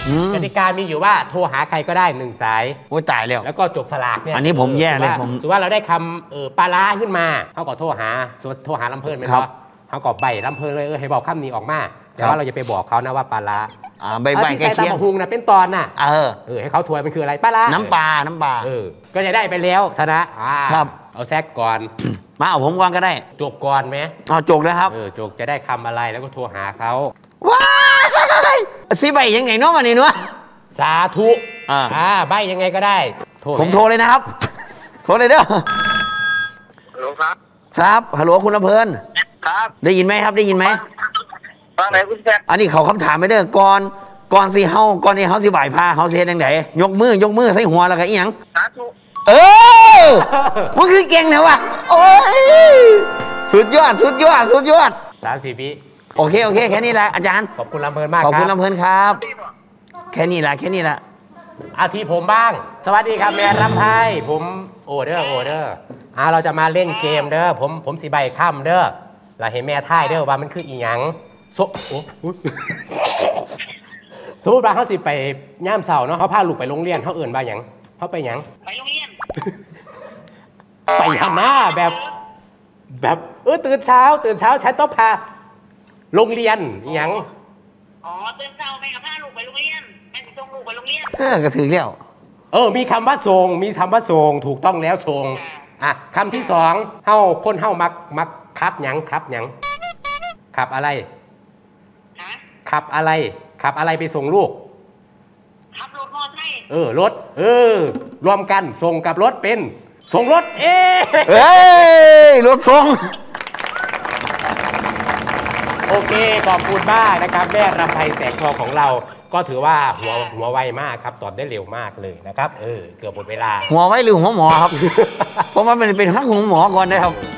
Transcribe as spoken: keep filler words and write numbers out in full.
กติกามีอยู่ว่าโทรหาใครก็ได้หนึ่งสายโอ้ยตายแล้วแล้วก็จกสลากเนี่ยอันนี้ผมแย่เลยผมถือว่าเราได้คำเออปลาร้าขึ้นมาเขาก็โทรหาโทรหาลำเพลินไหมครับเขาก็ใบลำเพลินเลยเออให้บอกคำนี้ออกมาแต่ว่าเราจะไปบอกเขานะว่าปลาร้าอ่าใบใบแกเคียงหุงนะเป็นตอนน่ะเออเออให้เขาถวยมันคืออะไรปลาร้าน้ำปลาน้ำปลาเออก็จะได้ไปแล้วชนะอ่าครับเอาแซกก่อนมาเอาผมก่อนก็ได้จกก่อนไหมเอาจกเลยครับเออจกจะได้คำอะไรแล้วก็โทรหาเขาว้ายสิใบยังไงเนาะมาเนี่ยเนาะสาธุอ่าอ่าใบยังไงก็ได้ผมโทรเลยนะครับโทรเลยเด้อฮัลโหลครับครับฮัลโหลคุณลำเพลินครับได้ยินไหมครับได้ยินไหมฟังไหนคุณแซกอันนี้เขาคำถามไปเด้อก่อนก่อนสิเฮาก่อนที่เฮาสิบ่ายพาเฮาสิเฮ็ดจังไดยกมือยกมือใส่หัวแล้วก็อีหยังสาธุเออมันคือเก่งนะวะโอ้ยสุดยอดสุดยอดสุดยอดสามสี่ปีโอเคโอเคแค่นี้แหละอาจารย์ขอบคุณลำเพลินมากขอบคุณลำเพลินครับแค่นี้แหละแค่นี้แหละอาทีผมบ้างสวัสดีครับแม่รำไพผมโอเดอร์โอเดอร์อ่าเราจะมาเล่นเกมเด้อผมผมสีใบค่ำเด้อเราเห็นแม่ท่ายเด้อว่ามันคืออีหยังโซโอ้สมมติว่าเขาสิไปย่ามเสาเนาะเขาพาลูกไปโรงเรียนเขาเอื่นว่าหยังเขาไปหยังไปโรงเรียนไปหาหน้าแบบแบบเออตื่นเช้าตื่นเช้าฉันต้องพาโรงเรียนหยังอ๋อตื่นเช้าแม่กับพาลูกไปโรงเรียนแม่จะส่งลูกไปโรงเรียนเออกระถือแล้วเออมีคำว่าทรงมีคำว่าทรงถูกต้องแล้วทรงอ่ะคำที่สองเฮ้าคนเฮ้ามักมักขับหยังขับหยังขับอะไรขับอะไรขับอะไรไปส่งลูกขับรถมอเตอร์ไซค์เออรถเออรวมกันส่งกับรถเป็นส่งรถเอ๊เอ้ยรถส่งโอเคขอบคุณมากนะครับแม่รำไพแสงทองของเราก็ถือว่าหัวหัวไวมากครับตอบได้เร็วมากเลยนะครับเออเกือบหมดเวลาหัวไวหรือหัวหมอครับเพราะว่ามันเป็นข้างหัวหมอก่อนนะครับ